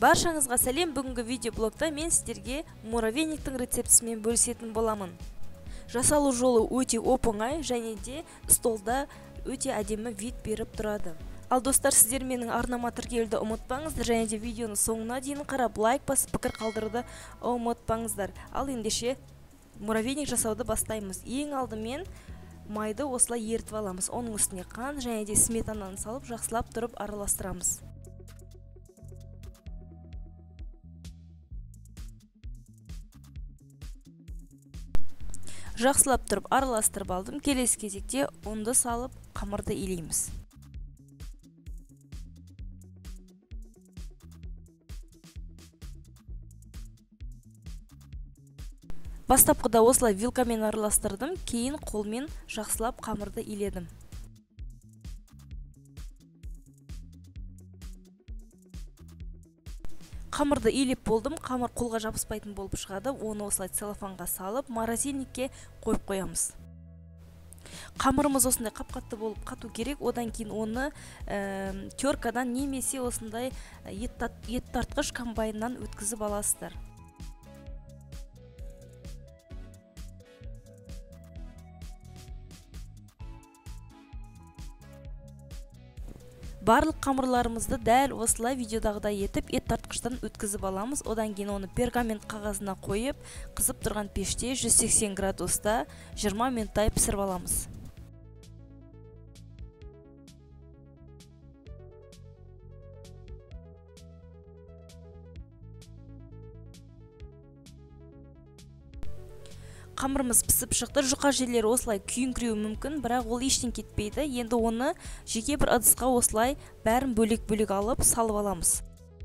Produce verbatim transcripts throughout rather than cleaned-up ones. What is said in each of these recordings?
Баршаңызға сәлем. Бүгінгі видеоблогта мен сіздерге муравейниктің рецептісімен бөлісетін боламын. Жасалу жолы өте оп-оңай және де столда өте әдемі вид беріп тұрады. Ал достар, сіздер менің арнама тіркелуді ұмытпаңыздар және де видеоны соңына дейін қарап лайк басып пікір қалдыруды ұмытпаңыздар. Ал ендеше муравейник жасауды бастаймыз. Ең алдымен майды осылай ертіп аламыз. Оның үстіне қант және де сметананы салып жақсылап тұрып араластырамыз. Жақсылап тұрып араластырып алдым. Келесі кезекте ұнды салып қамырды илейміз. Бастапқыда осылай вилкамен араластырдым, кейін қолмен жақсылап қамырды иледім. Қамырды илеп болдым, қамыр қолға жабыспайтын болып шығады. Оны осылай целлофанға салып, морозильникке қойып қоямыз. Қамырымыз осындай қап-қатты болып қату керек. Одан кейін оны ә, теркадан немесе осындай ет тартқыш комбайннан өткізіп аласыздар. Барлық қамырларымызды дәл осылай видеодағыдай етіп ет тартқыштан өткізіп аламыз. Одан кейін оны пергамент қағазына қойып, қызып тұрған пеште жүз сексен градуста жиырма минуттай пісіріп аламыз. Қамырымыз пісіп шықты. Жұқа жерлері осылай күйіңкіреуі мүмкін, бірақ ол ештен кетпейді. Енді оны жеке бір ыдысқа осылай бәрін бөлек-бөлек алып салып аламыз.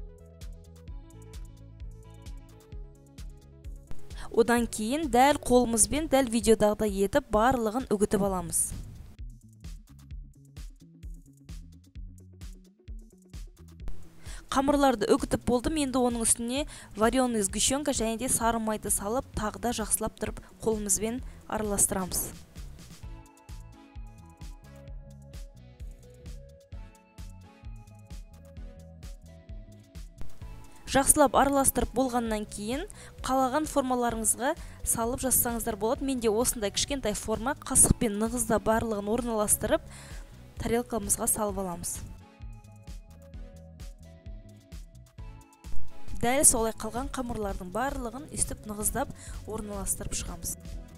Одан кейін дәл қолымызбен дәл видеодағыдай етіп барлығын үгітіп аламыз. Қамырларды үгітіп болдым. Енді оның үстіне вареный сгущенка және де сары майды салып, тағы да жақсылап тұрып қолымызбен араластырамыз. Жақсылап араластырып болғаннан кейін қалаған формаларыңызға салып жазсаңыздар болады. Менде осындай кішкентай форма, қасықпен нығызда барлығын орналастырып, тарелкамызға салып аламыз. Дәл солай қалған қамырлардың барлығын үстіп нығыздап орналастырып шығамыз.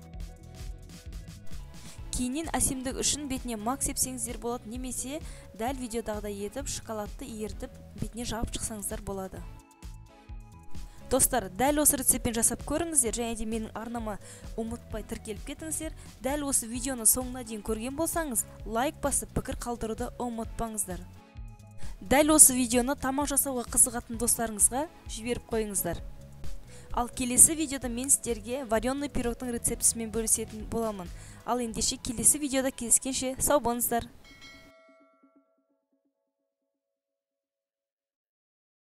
Кейіннен әсемдік үшін бетіне мак сепсеңіздер болады, немесе дәл видеодағыдай етіп шоколадты ерітіп бетіне жағып шықсаңыздар болады. Достар, дәл осы рецептпен жасап көріңіздер және де менің арнама ұмытпай тіркеліп кетіңіздер. Дәл осы видеоны соңына дейін көрген болсаңыз, лайк басып пікір қалдыруды ұмытпаңыздар. Дәл осы видеоны тамақ жасауға қызығатын достарыңызға жіберіп қойыңыздар. Ал келесі видеода мен сіздерге вареный пирогтың рецептісімен бөлісетін боламын. Ал ендеше келесі видеода кездескенше сау болыңыздар.